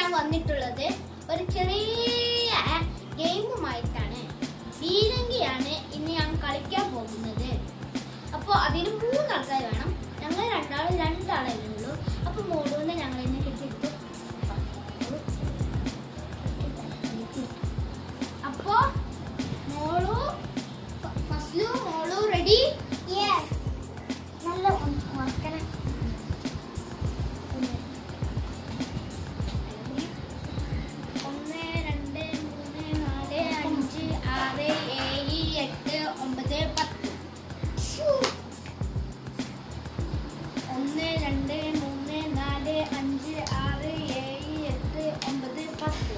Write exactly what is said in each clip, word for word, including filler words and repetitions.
വന്നിട്ടുള്ളത് ഒരു ചെറിയ ഗെയിമുമായിട്ടാണ്. ബീരങ്കിയാണ് ഇന്ന് ഞാൻ കളിക്കാൻ പോകുന്നത്. അപ്പോൾ അതിന് മൂന്നാൾക്കാർ വേണം. ഞങ്ങൾ രണ്ടാളും രണ്ടാളേ ഉള്ളൂ. അപ്പോൾ മോളൂന്ന് ഞങ്ങൾ ഇന്ന് കിട്ടിയെടുത്തു. അപ്പോ മോളു ഫസ്ലു മോളു റെഡി? നല്ല മറക്കണം. ഒന്ന് രണ്ട് മൂന്ന് നാല് അഞ്ച് ആറ് ഏഴ് എട്ട് ഒമ്പത് പത്ത്. ഒന്ന് രണ്ട് മൂന്ന് നാല് അഞ്ച് ആറ് ഏഴ് എട്ട് ഒമ്പത് പത്ത്.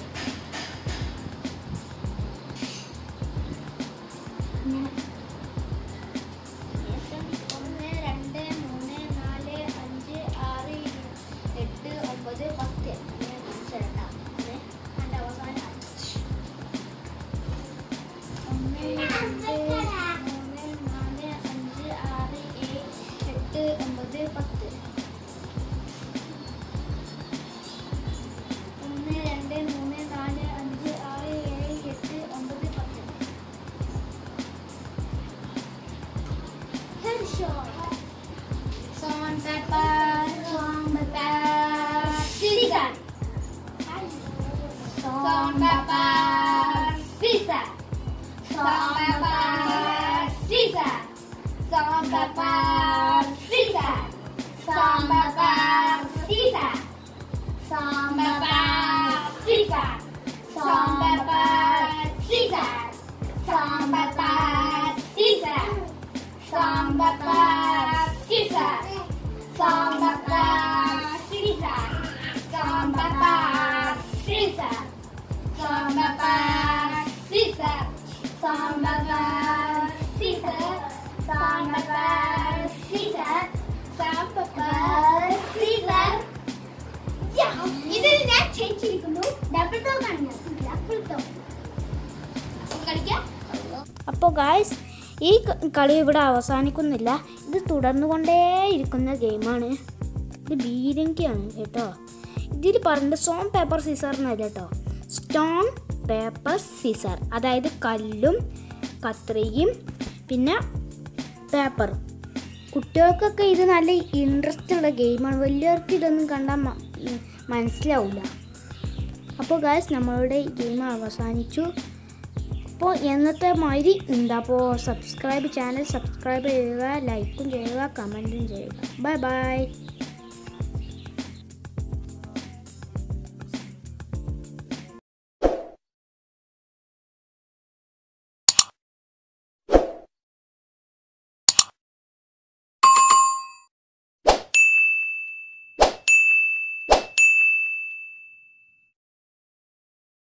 ഒന്ന് രണ്ട് മൂന്ന് നാല് അഞ്ച് ആറ് എട്ട് ഒമ്പത് പത്ത്. ചേട്ടാ എൻ്റെ അവസാനം ഒന്ന് രണ്ട് മൂന്ന് നാല് അഞ്ച് ആറ് ഏഴ് എട്ട് ഒമ്പത് പത്ത്. ഒന്ന് രണ്ട് മൂന്ന് നാല് അഞ്ച് ആറ് ഏഴ് എട്ട് ഒമ്പത് പത്ത്. Salt, pepper, salt, pepper, scissor. Salt, pepper, scissor. Salt, pepper, scissor. Salt, pepper, scissor. Salt, pepper, scissor. Salt, pepper, scissor. Salt, pepper, scissor. Salt, pepper, scissor. Salt, pepper, scissor. Salt, pepper, scissor. Salt, pepper, scissor. Salt, pepper, scissor. Salt, pepper, scissor. Salt, pepper, scissor. Salt, pepper, scissor. Yeah, ഇതിൽ ഞാൻ ചേച്ചിരിക്കുന്നു. Double talk ആണ്. Double talk. കളിക്കാം. അപ്പോൾ guys, ഈ കളി ഇവിടെ അവസാനിക്കുന്നില്ല. ഇത് തുടർന്നുകൊണ്ടേയിരിക്കുന്ന ഗെയിമാണ്. ഇത് ബീരങ്കിയാണ് കേട്ടോ. ഇതിൽ പറഞ്ഞത് സ്റ്റോൺ പേപ്പർ സീസർ എന്നല്ല കേട്ടോ. സ്റ്റോൺ പേപ്പർ സീസർ, അതായത് കല്ലും കത്രികയും പിന്നെ പേപ്പറും. കുട്ടികൾക്കൊക്കെ ഇത് നല്ല ഇൻട്രസ്റ്റ് ഉള്ള ഗെയിമാണ്. വലിയവർക്ക് ഇതൊന്നും കണ്ടാൽ മനസ്സിലാവില്ല. അപ്പോൾ ഗായ്സ്, നമ്മളുടെ ഗെയിം അവസാനിച്ചു. അപ്പോൾ എന്നത്തെ മാതിരി എന്താ അപ്പോൾ സബ്സ്ക്രൈബ് ചാനൽ സബ്സ്ക്രൈബ് ചെയ്യുക, ലൈക്കും ചെയ്യുക, കമൻറ്റും ചെയ്യുക. Bye by.